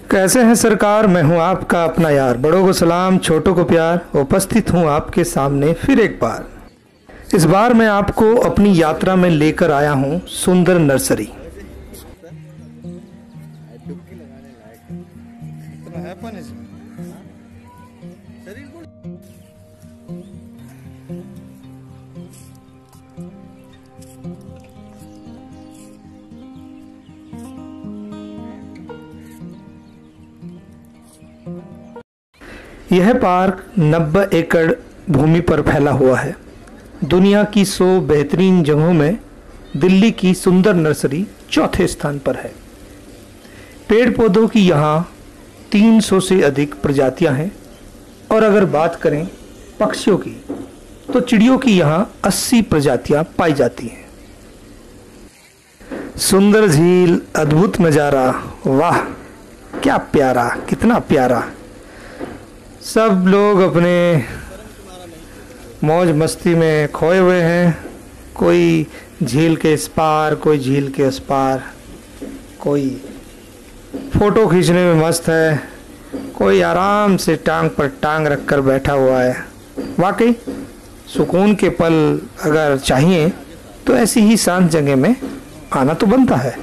कैसे हैं सरकार, मैं हूं आपका अपना यार। बड़ों को सलाम, छोटों को प्यार। उपस्थित हूं आपके सामने फिर एक बार। इस बार मैं आपको अपनी यात्रा में लेकर आया हूं सुंदर नर्सरी। यह पार्क 90 एकड़ भूमि पर फैला हुआ है। दुनिया की 100 बेहतरीन जगहों में दिल्ली की सुंदर नर्सरी चौथे स्थान पर है। पेड़ पौधों की यहाँ 300 से अधिक प्रजातियां हैं और अगर बात करें पक्षियों की तो चिड़ियों की यहाँ 80 प्रजातियां पाई जाती हैं। सुंदर झील, अद्भुत नज़ारा, वाह क्या प्यारा, कितना प्यारा। सब लोग अपने मौज मस्ती में खोए हुए हैं। कोई झील के इस पार, कोई झील के उस पार, कोई फोटो खींचने में मस्त है, कोई आराम से टांग पर टांग रखकर बैठा हुआ है। वाकई सुकून के पल अगर चाहिए तो ऐसी ही शांत जगह में आना तो बनता है।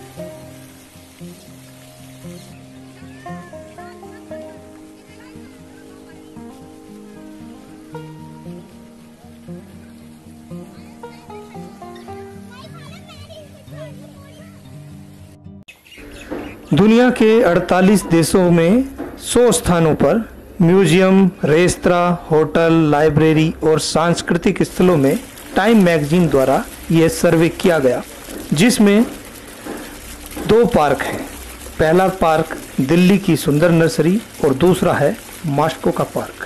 दुनिया के 48 देशों में 100 स्थानों पर म्यूजियम, रेस्तरां, होटल, लाइब्रेरी और सांस्कृतिक स्थलों में टाइम मैगजीन द्वारा यह सर्वे किया गया, जिसमें 2 पार्क हैं। पहला पार्क दिल्ली की सुंदर नर्सरी और दूसरा है मास्को का पार्क।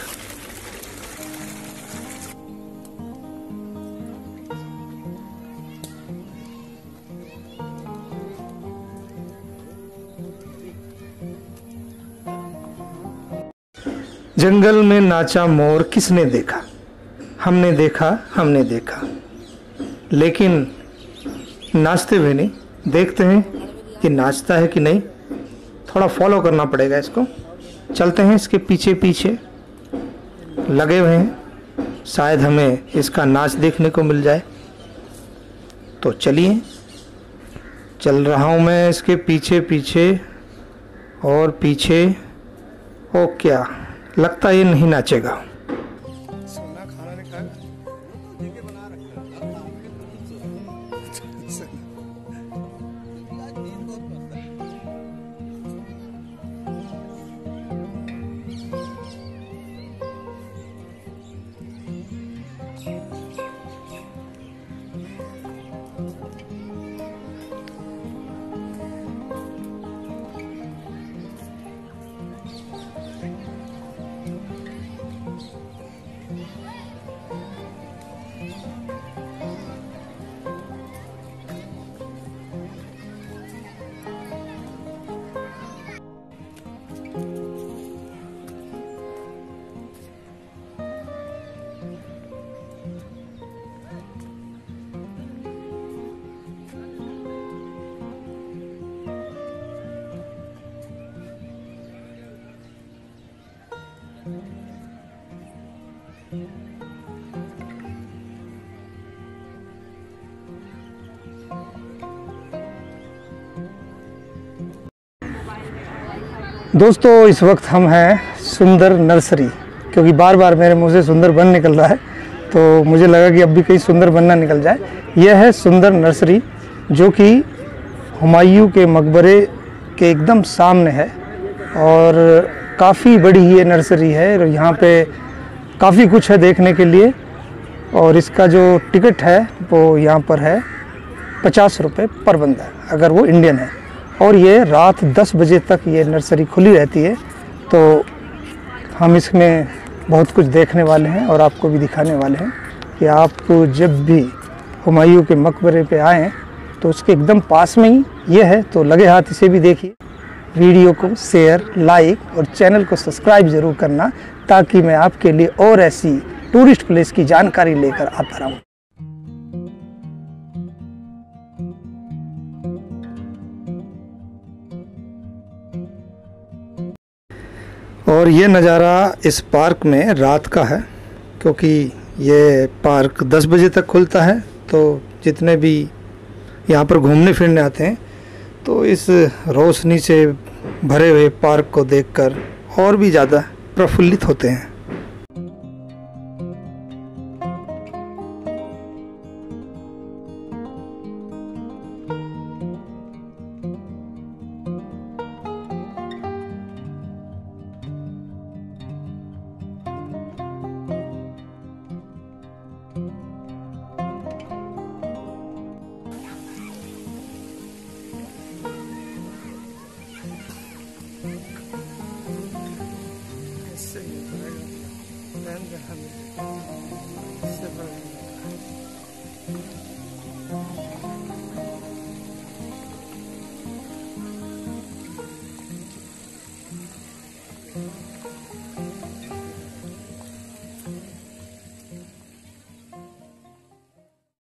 जंगल में नाचा मोर किसने देखा? हमने देखा, लेकिन नाचते हुए नहीं। देखते हैं कि नाचता है कि नहीं। थोड़ा फॉलो करना पड़ेगा इसको। चलते हैं इसके पीछे पीछे, लगे हुए हैं, शायद हमें इसका नाच देखने को मिल जाए। तो चलिए, चल रहा हूँ मैं इसके पीछे पीछे और पीछे। ओ क्या लगता ये नहीं नाचेगा। दोस्तों, इस वक्त हम हैं सुंदर नर्सरी, क्योंकि बार बार मेरे मुंह से सुंदर बन निकल रहा है, तो मुझे लगा कि अब भी कहीं सुंदर बनना निकल जाए। यह है सुंदर नर्सरी, जो कि हुमायूं के मकबरे के एकदम सामने है और काफ़ी बड़ी ये नर्सरी है। और यहाँ पे काफ़ी कुछ है देखने के लिए। और इसका जो टिकट है वो यहाँ पर है 50 रुपये पर बंदा, अगर वो इंडियन है। और ये रात 10 बजे तक ये नर्सरी खुली रहती है। तो हम इसमें बहुत कुछ देखने वाले हैं और आपको भी दिखाने वाले हैं कि आप जब भी हुमायूं के मकबरे पे आएँ तो उसके एकदम पास में ही ये है। तो लगे हाथ इसे भी देखिए। वीडियो को शेयर, लाइक और चैनल को सब्सक्राइब ज़रूर करना, ताकि मैं आपके लिए और ऐसी टूरिस्ट प्लेस की जानकारी लेकर आता रहूँ। और ये नज़ारा इस पार्क में रात का है, क्योंकि ये पार्क 10 बजे तक खुलता है। तो जितने भी यहाँ पर घूमने फिरने आते हैं तो इस रोशनी से भरे हुए पार्क को देखकर और भी ज़्यादा प्रफुल्लित होते हैं।